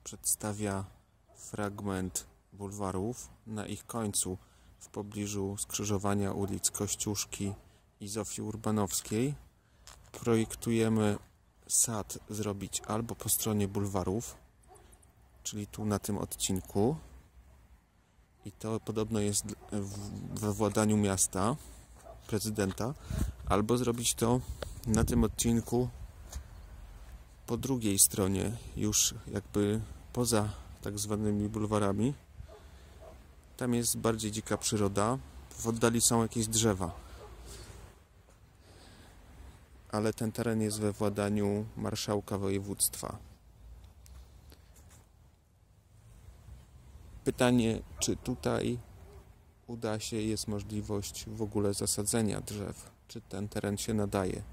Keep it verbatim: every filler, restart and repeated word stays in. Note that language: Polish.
przedstawia fragment bulwarów. Na ich końcu, w pobliżu skrzyżowania ulic Kościuszki i Zofii Urbanowskiej, projektujemy sad zrobić albo po stronie bulwarów, czyli tu na tym odcinku, i to podobno jest we władaniu miasta, prezydenta, albo zrobić to na tym odcinku po drugiej stronie, już jakby poza tak zwanymi bulwarami. Tam jest bardziej dzika przyroda, w oddali są jakieś drzewa, ale ten teren jest we władaniu marszałka województwa. Pytanie, czy tutaj uda się, jest możliwość w ogóle zasadzenia drzew, czy ten teren się nadaje.